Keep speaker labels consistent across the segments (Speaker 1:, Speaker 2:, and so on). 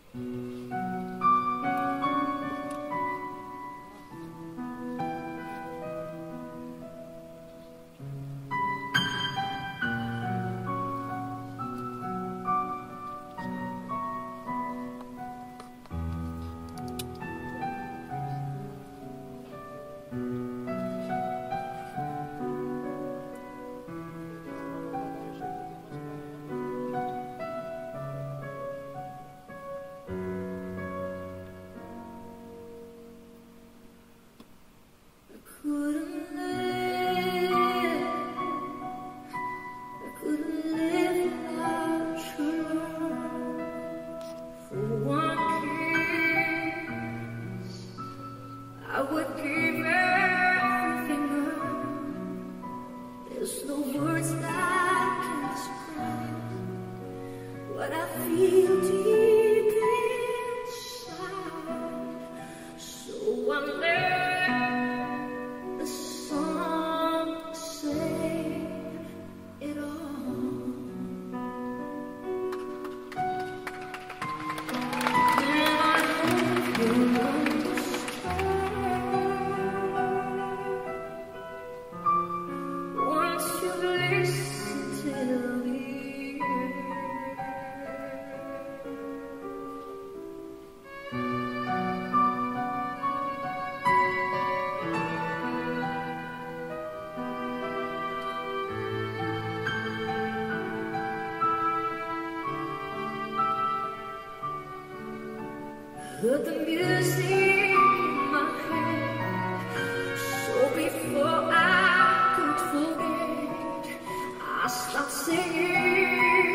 Speaker 1: Put the music in my head, so before I could forget, I start singing.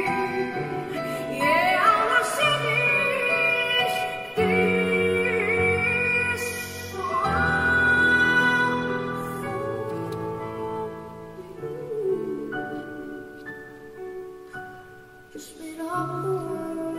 Speaker 1: Yeah, I was singing this song for you. Just made up the world.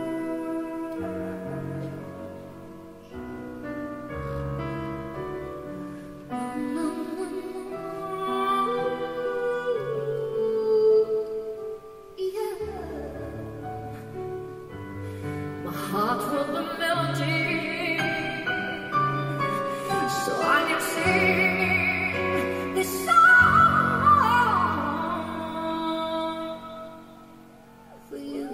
Speaker 1: Heart from the melody, so I can sing this song for you.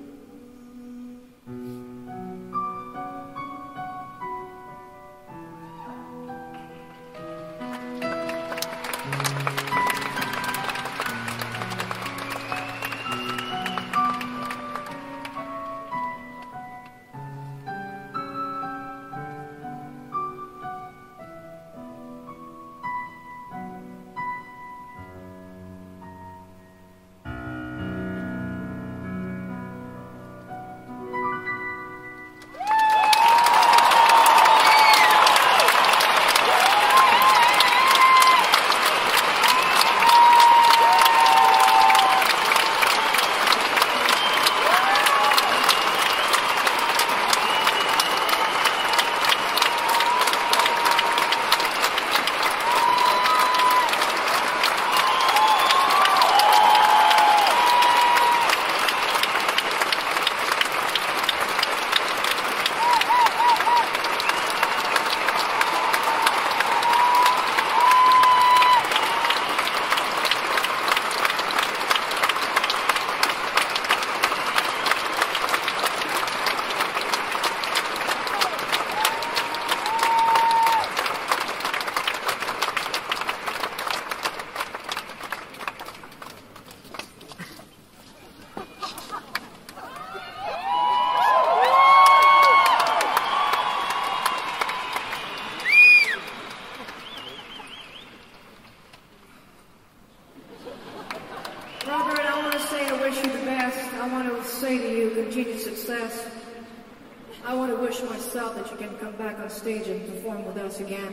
Speaker 1: Robert, I want to say I wish you the best. I want to say to you, continued success. I want to wish myself that you can come back on stage and perform with us again.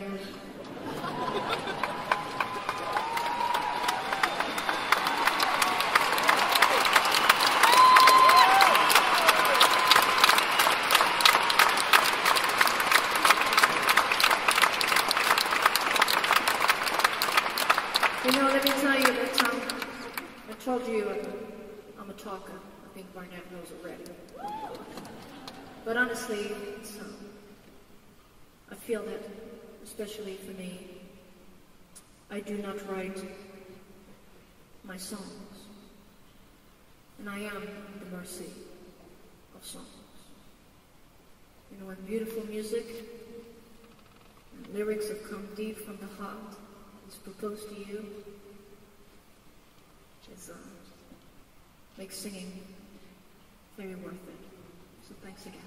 Speaker 1: You know, let me tell you that I told you I'm a talker. I think Barnett knows already. But honestly, I feel that, especially for me, I do not write my songs, and I am the mercy of songs. You know, when beautiful music and lyrics have come deep from the heart, it's proposed to you, it makes singing very worth it. So thanks again.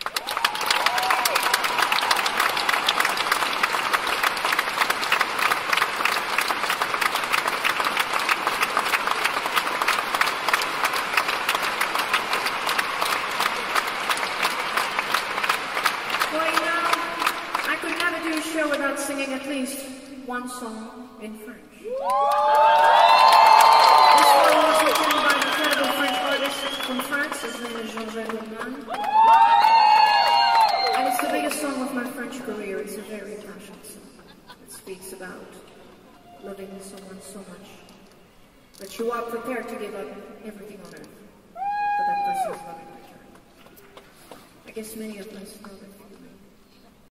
Speaker 1: Without singing at least one song in French. This one was written by an incredible French artist from France. His name is Jean-Jacques Goldman. And it's the biggest song of my French career. It's a very passionate song. It speaks about loving someone so much that you are prepared to give up everything on earth for that person's love in return. I guess many of us know that.